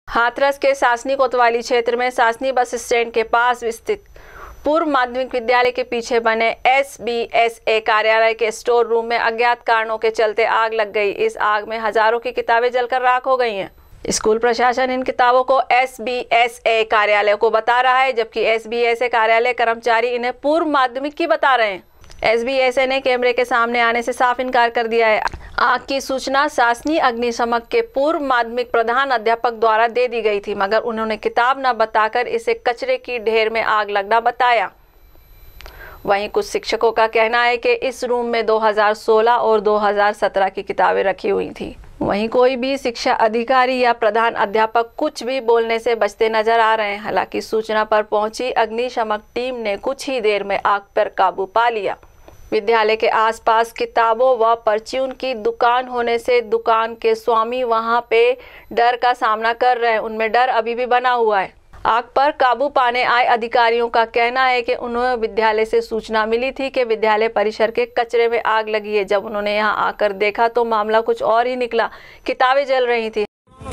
हाथरस के सासनी कोतवाली क्षेत्र में सासनी बस स्टैंड के पास स्थित पूर्व माध्यमिक विद्यालय के पीछे बने ABSA कार्यालय के स्टोर रूम में अज्ञात कारणों के चलते आग लग गई। इस आग में हजारों की किताबें जलकर राख हो गई हैं। स्कूल प्रशासन इन किताबों को ABSA कार्यालय को बता रहा है, जबकि ABSA कार्यालय कर्मचारी इन्हें पूर्व माध्यमिक की बता रहे हैं। ABSA ने कैमरे के सामने आने से साफ इनकार कर दिया है। आग की सूचना सासनी अग्निशमन के पूर्व माध्यमिक प्रधान अध्यापक द्वारा दे दी गई थी, मगर उन्होंने किताब न बताकर इसे कचरे की ढेर में आग लगना बताया। वहीं कुछ शिक्षकों का कहना है कि इस रूम में 2016 और 2017 की किताबें रखी हुई थी। वहीं कोई भी शिक्षा अधिकारी या प्रधान अध्यापक कुछ भी बोलने से बचते नजर आ रहे हैं। हालांकि सूचना पर पहुंची अग्निशमन टीम ने कुछ ही देर में आग पर काबू पा लिया। विद्यालय के आसपास किताबों व परचून की दुकान होने से दुकान के स्वामी वहां पे डर का सामना कर रहे हैं। उनमें डर अभी भी बना हुआ है। आग पर काबू पाने आए अधिकारियों का कहना है कि उन्हें विद्यालय से सूचना मिली थी कि विद्यालय परिसर के कचरे में आग लगी है। जब उन्होंने यहां आकर देखा तो मामला कुछ और ही निकला। किताबें जल रही थी।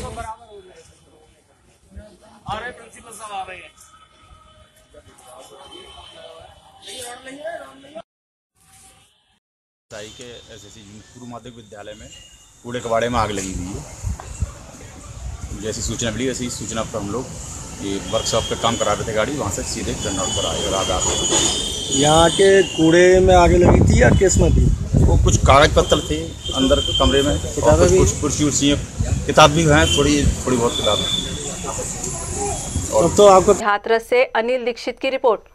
के एसएससी पूर्व माध्यमिक विद्यालय में कूड़े कबाड़े में आग लगी हुई है। जैसी सूचना मिली वैसी सूचना पर हम लोग ये वर्कशॉप पे काम करा रहे थे गाड़ी, वहाँ से सीधे टर्न आउट पर आए और आग आ गई। यहाँ के कूड़े में आग लगी थी या किस में थी? वो कुछ कागज पत्तर थे अंदर कमरे में, किताबें भी, कुछ कुर्सी उर्सी किताब भी हैं, थोड़ी बहुत किताबें। और तो आपको हाथरस से अनिल दीक्षित की रिपोर्ट।